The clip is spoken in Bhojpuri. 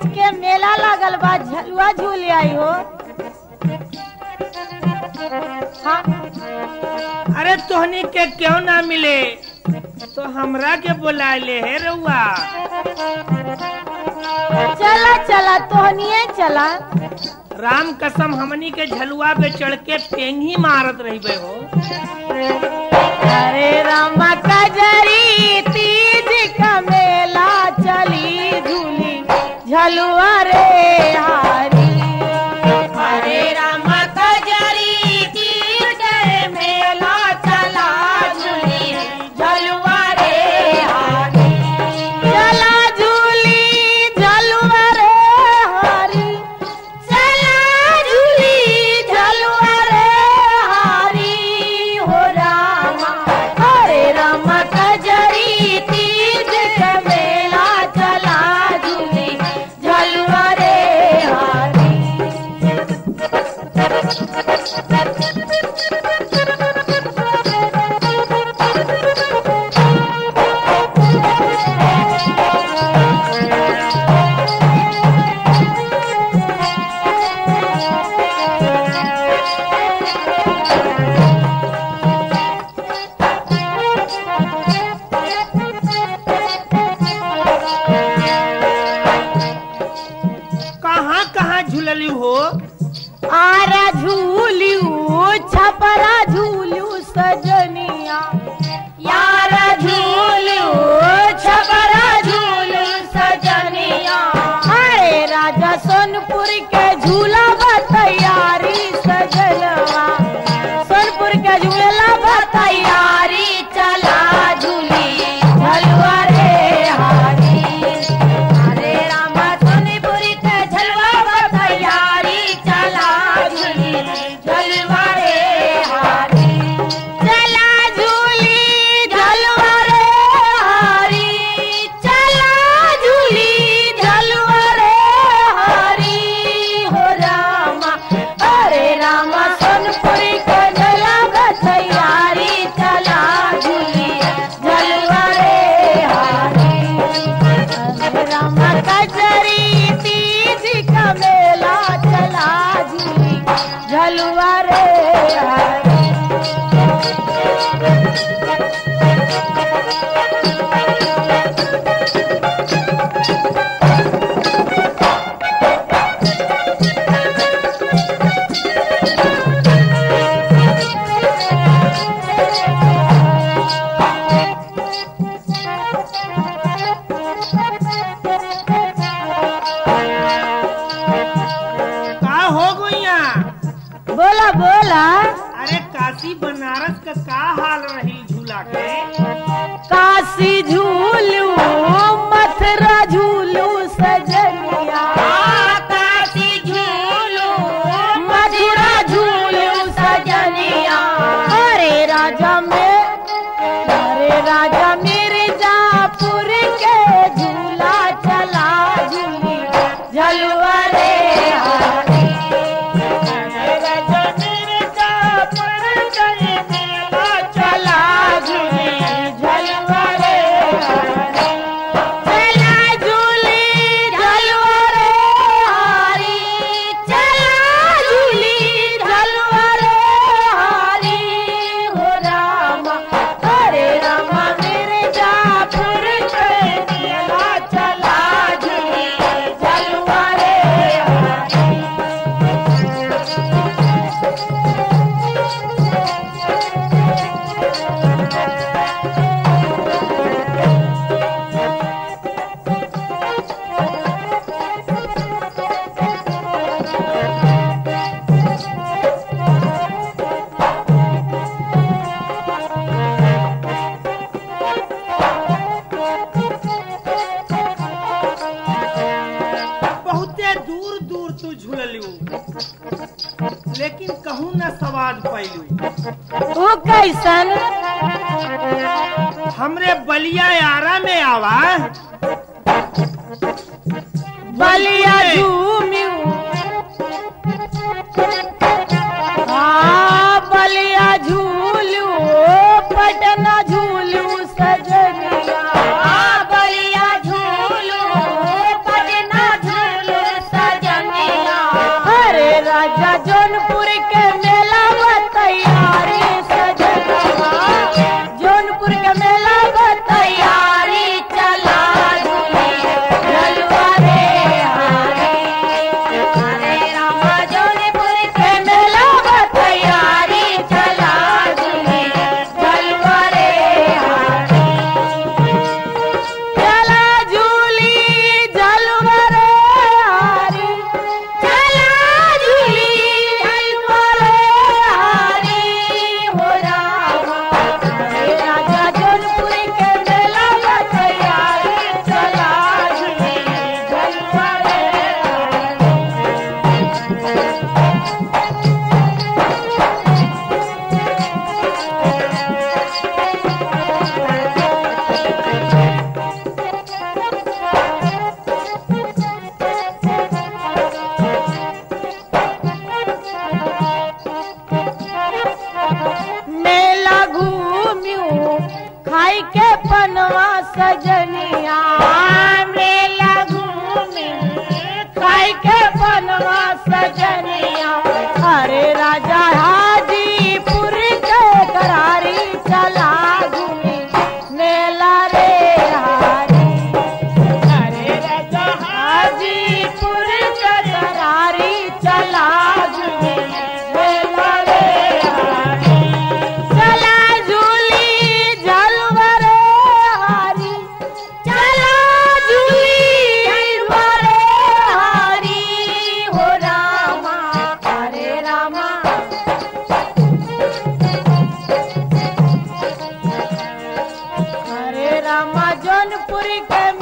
तीज के मेला लगल बा, झलुआ झूल आई हो। हाँ। अरे तोहनी के क्यों ना मिले तो हमरा के बुला ले है रउआ। चला चला तोहनिए चला। राम कसम हमनी के झलुआ पे चढ़ के पेंगी मारत रही बे हो। अरे राम कजरी तीज का मेला चली झूली झलुआ रे हारी। अरे राम कजरी तीज के मेला चला झूली झलुआ रे हारी। चला झूली झलुआ रे हारी, चला झूली झलुआ रे हारी हो रामा। हरे राम कजरी तीज के मेला चला झूली झलुआ रे हारी। कहाँ कहाँ झूलली हो। आरा झूलियो छपरा झूलियो सजनिया, यारा झूलियो छपरा झूलियो सजनिया। अरे राजा सोनपुर के झूला तैयारी सजनवा, सोनपुर के झूला तैयारी चला झूली झलुआ रे हारी। अरे रामा सोनपुर के झलुआ तैयारी चला झूली झलुआ रे हारी। चला झूली झलुआ रे हारी, चला झूली झलुआ रे हारी हो रामा। अरे रामा सोनपुर के झलुआ तैयारी चला झूली झलुआ रे हारी। अरे रामा कजरी तीज का मेला चला झूली झलुआ रे हारी। का हो गइया। बोला बोला। अरे काशी बनारस का हाल रही झूला के। काशी झूलू मथुरा झूलू सजनिया, काशी झूलू मथुरा झूलू सजनिया। अरे राजा मिर्जापुर के झूला चला झूली झलुआ रे हारी। राजा मिर्जापुर के मेला चला झूली झलुआ रे हारी। चला झूली झलुआ रे हारी, चला झूली झलुआ रे हारी हो रामा। अरे रामा मिर्जापुर के मेला चला झूली झलुआ रे हारी। बहुते दूर दूर तू झूललू लेकिन कहूँ न स्वाद पैलू। वो कैसन? हमरे बलिया यारा में आवा। बलिया झूमियो बलिया झूलू पटना झूलू सजनिया, बलिया झूलू पटना झूलू रामा जौनपुर के